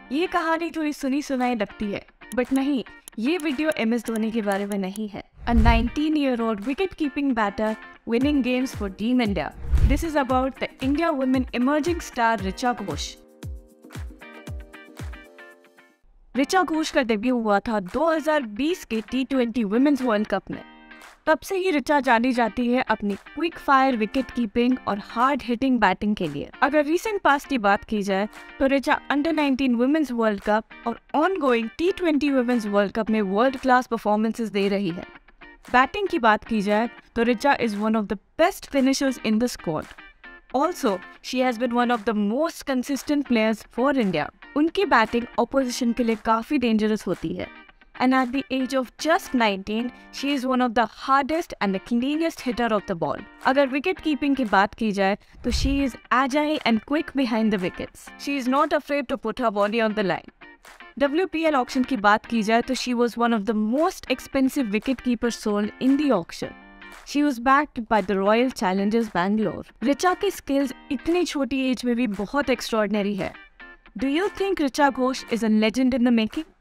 ये कहानी थोड़ी सुनी सुनाई लगती है, बट नहीं, ये वीडियो MS धोनी के बारे में नहीं है। A 19-year-old wicket-keeping batter winning games for Team India. This is about the India women emerging star Richa Ghosh. Richa Ghosh का डेब्यू हुआ था 2020 के T20 वुमेन्स वर्ल्ड कप में। तब से ही ऋचा जानी जाती है अपनी क्विक फायर विकेट कीपिंग और हार्ड हिटिंग बैटिंग के लिए। अगर रीसेंट पास्ट की बात की जाए तो Richa under 19 women's world cup और ongoing T20 women's world cup में वर्ल्ड क्लास परफॉर्मेंसेस दे रही है। बैटिंग की बात की जाए तो Richa is one of the best finishers in the squad. Also she has been one of the most consistent players for India. उनकी बैटिंग ऑपोजिशन के लिए काफी डेंजरस होती है। And at the age of just 19, she is one of the hardest and the cleanest hitter of the ball. अगर wicket keeping की बात की जाए तो she is agile and quick behind the wickets. She is not afraid to put her body on the line. WPL auction की बात की जाए तो she was one of the most expensive wicket keepers sold in the auction. She was backed by the Royal Challengers Bangalore. Richa की skills इतनी छोटी as में भी बहुत extraordinary है। Do you think Richa Ghosh is a legend in the making?